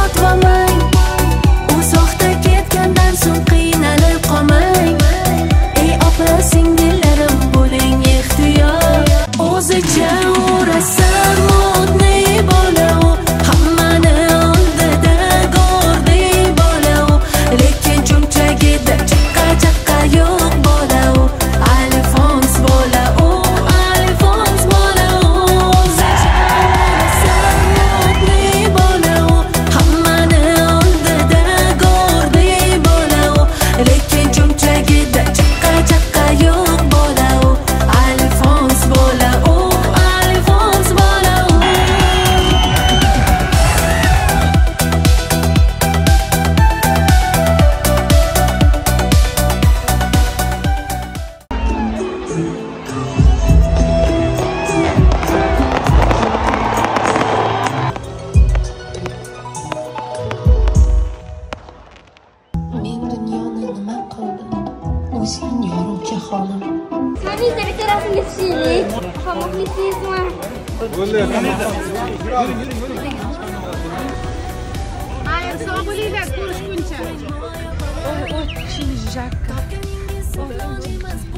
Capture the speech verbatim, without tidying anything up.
sotvolmang. U soxta ketgandan so'ng qiynalib qolmang. Ey opa singillarim bo'ling ehtiyot. O'zicha urasan modniy bola u, hammani oldida gordiy bola u. Lekin cho'nchagida chaqqa chaqqa yo'q bola u. Alfons bola u, Alfons bola u. O'zicha urasan modniy bola u, hammani oldida gordiy bola u. Lekin cho'nchagida chaqqa chaqqa yo'q bola u. Alfons bola u, Alfons bola u. Men dunyoni nima qildim? O'zing yorug'cha xolim. Sizlarning bitta rasmga tushaylik. Muxlisizmi? Hayır, sağ bo'linglar, ko'rishguncha. Oy, oy, shuni jakka.